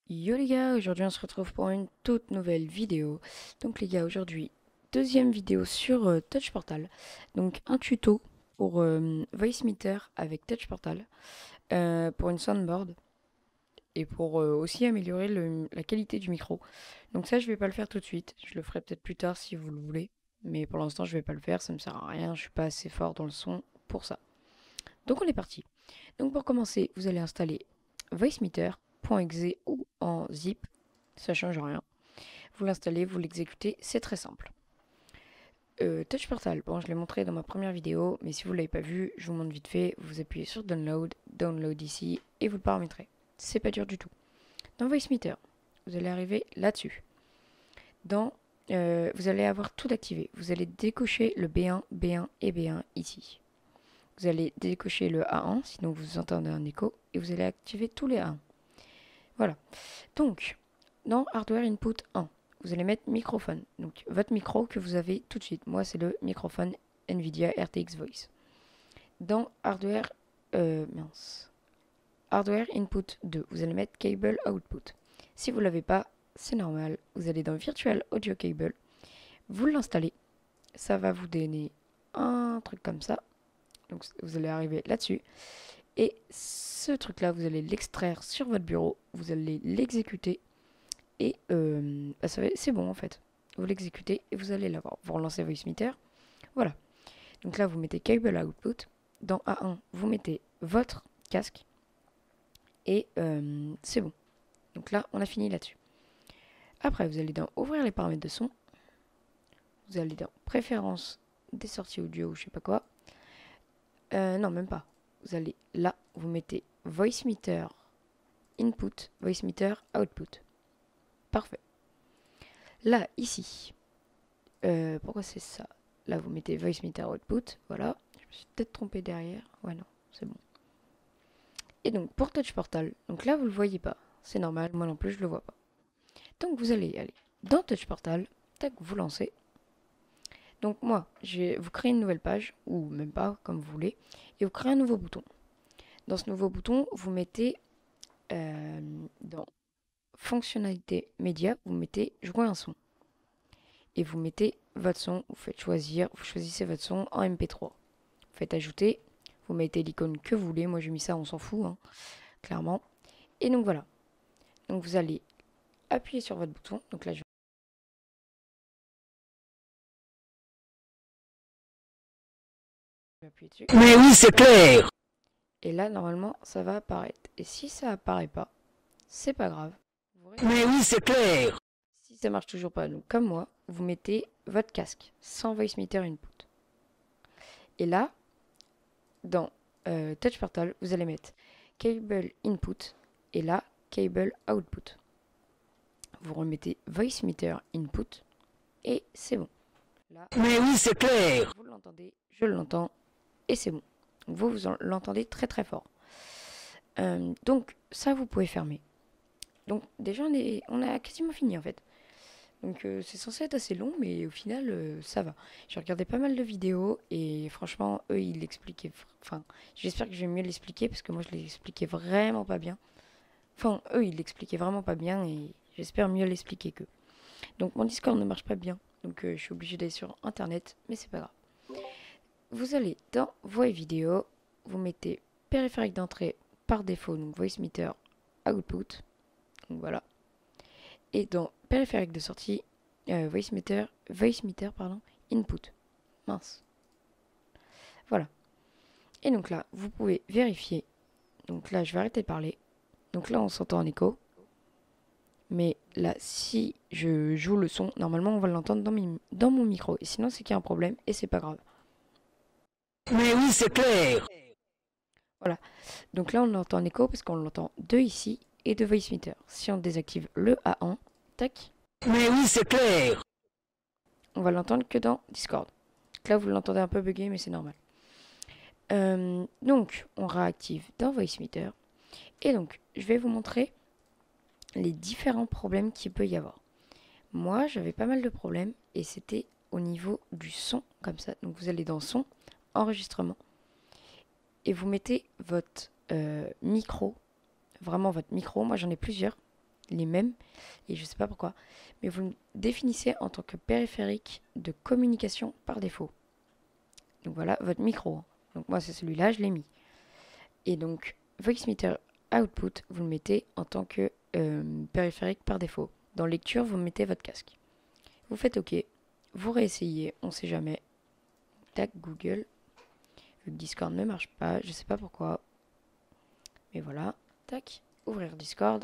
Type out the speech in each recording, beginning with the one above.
Yo les gars, aujourd'hui on se retrouve pour une toute nouvelle vidéo. Donc les gars, aujourd'hui, deuxième vidéo sur Touch Portal. Donc un tuto pour Voicemeeter avec Touch Portal, pour une soundboard et pour aussi améliorer la qualité du micro. Donc ça je vais pas le faire tout de suite, je le ferai peut-être plus tard si vous le voulez. Mais pour l'instant je vais pas le faire, ça me sert à rien, je suis pas assez fort dans le son pour ça. Donc on est parti. Donc pour commencer, vous allez installer voicemeeter.exe ou en zip, ça change rien. Vous l'installez, vous l'exécutez, c'est très simple. Touch Portal, bon je l'ai montré dans ma première vidéo, mais si vous ne l'avez pas vu, je vous montre vite fait, vous appuyez sur Download, Download ici, et vous le paramétrez. C'est pas dur du tout. Dans Voicemeeter, vous allez arriver là-dessus. Vous allez avoir tout activé. Vous allez décocher le B1, B1 et B1 ici. Vous allez décocher le A1, sinon vous entendez un écho, et vous allez activer tous les A1. Voilà. Donc, dans Hardware Input 1, vous allez mettre microphone. Donc, votre micro que vous avez tout de suite. Moi, c'est le microphone NVIDIA RTX Voice. Dans Hardware Input 2, vous allez mettre Cable Output. Si vous ne l'avez pas, c'est normal. Vous allez dans Virtual Audio Cable. Vous l'installez. Ça va vous donner un truc comme ça. Donc, vous allez arriver là-dessus. Et ce truc-là, vous allez l'extraire sur votre bureau. Vous allez l'exécuter. Et c'est bon en fait. Vous l'exécutez et vous allez l'avoir. Vous relancez Voicemeeter. Voilà. Donc là, vous mettez Cable Output. Dans A1, vous mettez votre casque. Et c'est bon. Donc là, on a fini là-dessus. Après, vous allez dans Ouvrir les paramètres de son. Vous allez dans Préférences des sorties audio ou je sais pas quoi. Non, même pas. Vous allez là, vous mettez Voicemeeter Input, Voicemeeter Output. Parfait. Là, ici, pourquoi c'est ça? Là, vous mettez Voicemeeter Output, voilà. Je me suis peut-être trompé derrière. Ouais, non, c'est bon. Et donc, pour Touch Portal, donc là, vous le voyez pas. C'est normal, moi non plus, je le vois pas. Donc, vous allez aller dans Touch Portal, tac, vous lancez. Donc, moi, vous créez une nouvelle page, ou même pas, comme vous voulez, et vous créez un nouveau bouton. Dans ce nouveau bouton, vous mettez dans Fonctionnalité média, vous mettez Jouer un son. Et vous mettez votre son, vous choisissez votre son en MP3. Vous faites ajouter, vous mettez l'icône que vous voulez, moi j'ai mis ça, on s'en fout, hein, clairement. Et donc voilà. Donc vous allez appuyer sur votre bouton, donc là je vais appuyer dessus. Mais oui, c'est clair. Et là normalement ça va apparaître. Et si ça apparaît pas, c'est pas grave. Mais oui, c'est clair. Si ça marche toujours pas, donc comme moi, vous mettez votre casque sans Voicemeeter Input. Et là, dans Touch Portal, vous allez mettre Cable Input et là, Cable Output. Vous remettez Voicemeeter Input et c'est bon. Là, Mais oui, c'est clair. vous l'entendez, je l'entends et c'est bon. Vous l'entendez très très fort. Donc ça, vous pouvez fermer. Donc déjà, on a quasiment fini en fait. Donc c'est censé être assez long, mais au final, ça va. J'ai regardé pas mal de vidéos et franchement, eux, ils l'expliquaient. Enfin, j'espère que je vais mieux l'expliquer parce que moi, je l'expliquais vraiment pas bien. Enfin, eux, ils l'expliquaient vraiment pas bien et j'espère mieux l'expliquer qu'eux. Donc mon Discord ne marche pas bien, donc je suis obligée d'aller sur Internet, mais c'est pas grave. Vous allez dans Voix et vidéo, vous mettez périphérique d'entrée par défaut, donc Voicemeeter Output. Donc voilà. Et dans périphérique de sortie, Voicemeeter Input. Mince. Voilà. Et donc là, vous pouvez vérifier. Donc là, je vais arrêter de parler. Donc là, on s'entend en écho. Mais là, si je joue le son, normalement, on va l'entendre dans mon micro. Et sinon, c'est qu'il y a un problème et c'est pas grave. Mais oui, c'est clair. Voilà. Donc là, on l'entend en écho parce qu'on l'entend de ici et de Voicemeeter. Si on désactive le A1, tac, Mais oui, c'est clair. on va l'entendre que dans Discord. Donc là, vous l'entendez un peu buggé, mais c'est normal. Donc, on réactive dans Voicemeeter. Et donc, je vais vous montrer les différents problèmes qu'il peut y avoir. Moi, j'avais pas mal de problèmes et c'était au niveau du son, comme ça. Donc, vous allez dans Son, Enregistrement, et vous mettez votre micro, vraiment votre micro. Moi, j'en ai plusieurs. les mêmes, et je sais pas pourquoi, mais vous le définissez en tant que périphérique de communication par défaut. Donc voilà, votre micro, hein. Donc moi c'est celui-là, je l'ai mis. Et donc Voicemeeter Output, vous le mettez en tant que périphérique par défaut. Dans lecture, vous mettez votre casque. Vous faites OK, vous réessayez, on sait jamais. Tac, Google. Le Discord ne marche pas, je sais pas pourquoi. Mais voilà, tac, ouvrir Discord.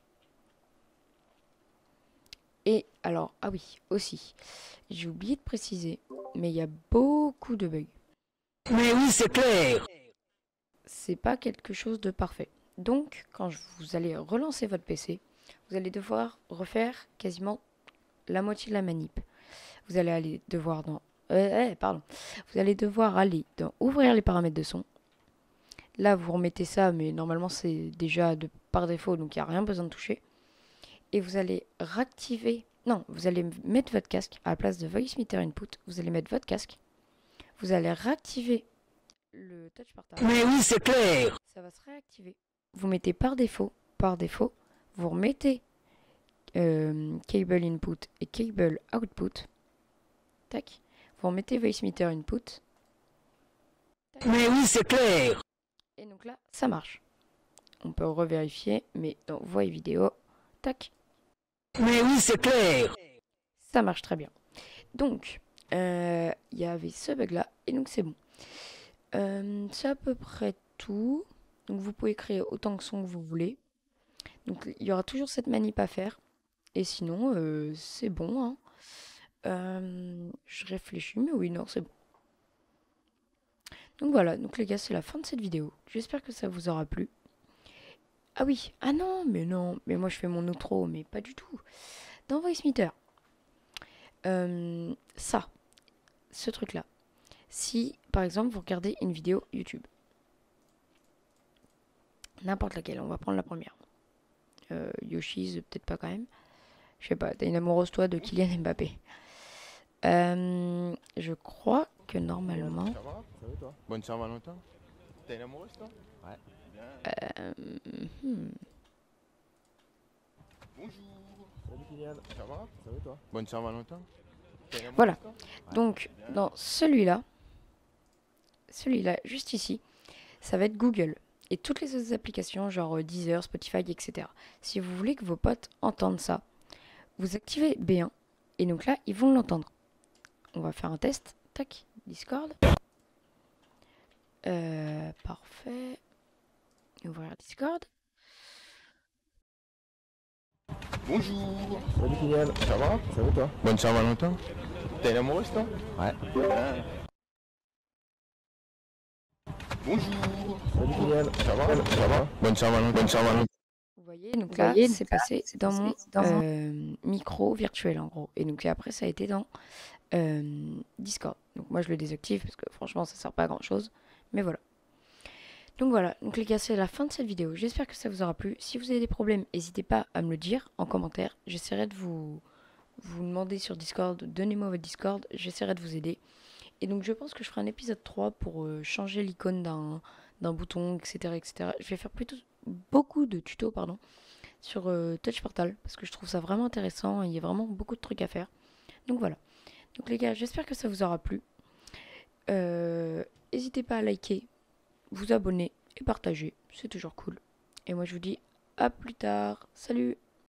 Et alors, ah oui, aussi, j'ai oublié de préciser, mais il y a beaucoup de bugs. Mais oui, c'est clair. C'est pas quelque chose de parfait. Donc, quand vous allez relancer votre PC, vous allez devoir refaire quasiment la moitié de la manip. Vous allez aller devoir dans... Vous allez devoir aller dans ouvrir les paramètres de son. Là, vous remettez ça, mais normalement, c'est déjà par défaut, donc il n'y a rien besoin de toucher. Et vous allez réactiver... Non, vous allez mettre votre casque à la place de Voicemeeter Input. Vous allez mettre votre casque. Vous allez réactiver le touch portable. Mais oui, c'est clair. Ça va se réactiver. Vous mettez par défaut, vous remettez cable input et cable output. Tac. Vous remettez Voicemeeter Input. Tac. Mais oui, c'est clair. Et donc là, ça marche. On peut revérifier, mais dans voix et vidéo, tac. Mais oui, c'est clair. Ça marche très bien. Donc, il y avait ce bug-là, et donc c'est bon. C'est à peu près tout. Donc vous pouvez créer autant de sons que vous voulez. Donc il y aura toujours cette manip à faire. Et sinon, c'est bon, hein. Je réfléchis, mais oui, non, c'est bon. Donc voilà, donc les gars, c'est la fin de cette vidéo. J'espère que ça vous aura plu. Ah oui, ah non, mais moi je fais mon outro, mais pas du tout. Dans Voicemeeter, ça, ce truc-là. Si, par exemple, vous regardez une vidéo YouTube, n'importe laquelle, on va prendre la première. Yoshi's, peut-être pas quand même. Je sais pas, t'as une amoureuse toi de Kylian Mbappé. Je crois que normalement... Ça va? Ça va toi? Bonne Saint-Valentin. T'as une amoureuse toi? Ouais. Bien. Bonjour. Salut Kylian. Ça va? Ça va toi? Bonne Saint-Valentin. T'as une amoureuse Voilà. toi? Donc, Bien. dans celui-là, juste ici, ça va être Google. Et toutes les autres applications, genre Deezer, Spotify, etc. Si vous voulez que vos potes entendent ça, vous activez B1. Et donc là, ils vont l'entendre. On va faire un test. Tac, Discord. Parfait. Ouvrir Discord. Bonjour. Salut Kylian. Ça va? Ça va toi? Bonne Saint-Valentin. T'as une amoureuse toi? Ouais. Bien. Bonjour. Salut Kylian. Ça va? Ça va? Bonne Saint-Valentin. Bonne Saint-Valentin. Vous voyez, donc là, c'est passé dans mon micro virtuel en gros. Et donc après, ça a été dans Discord. Donc moi, je le désactive parce que franchement, ça sert pas à grand chose. Mais voilà. Donc voilà, donc les gars, c'est la fin de cette vidéo. J'espère que ça vous aura plu. Si vous avez des problèmes, n'hésitez pas à me le dire en commentaire. J'essaierai de vous demander sur Discord, donnez-moi votre Discord, j'essaierai de vous aider. Et donc je pense que je ferai un épisode 3 pour changer l'icône d'un bouton, etc., etc. Je vais faire plutôt beaucoup de tutos, pardon, sur Touch Portal, parce que je trouve ça vraiment intéressant, il y a vraiment beaucoup de trucs à faire. Donc voilà. Donc les gars, j'espère que ça vous aura plu. N'hésitez pas à liker, vous abonner et partager, c'est toujours cool. Et moi je vous dis à plus tard, salut!